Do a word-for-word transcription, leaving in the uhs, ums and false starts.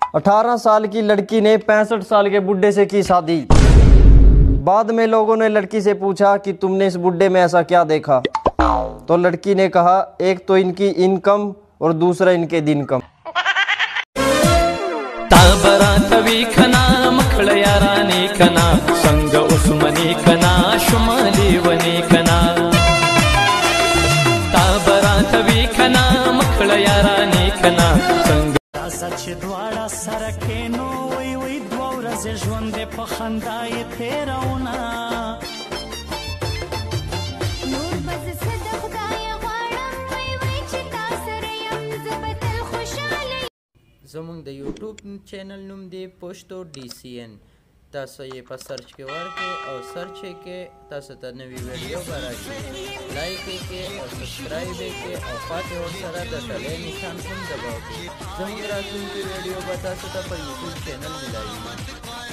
अठारह साल की लड़की ने पैंसठ साल के बुड्ढे से की शादी। बाद में लोगों ने लड़की से पूछा कि तुमने इस बुड्ढे में ऐसा क्या देखा, तो लड़की ने कहा एक तो इनकी इनकम और दूसरा इनके दिन कम। ताबरातवी खना मखळया रानी खना संग उस्मनी खना शुमाली वनी खना ताबरातवी खना मखळया रानी खना संग सच द्वारा सरके नो वई वई द्वारा से ژوند په خندا یې تیرونا نور بز صد خدای غواړم وای وای چې تاسو ریم زبتل خوشاله. زمونږ د یوټیوب چینل نوم دی پښتو ډي سي ان. تاسو یې په سرچ کې ورکړئ او سرچ یې کې تاسو ته نوې ویډیو به راشي. لایک یې کړئ او سبسکرایب یې کړئ او پاتې ورسره د ډلۍ نښان هم دباو کړئ. زموږ راتلونکې ویډیو به تاسو ته په یوټیوب چینل ملاوي.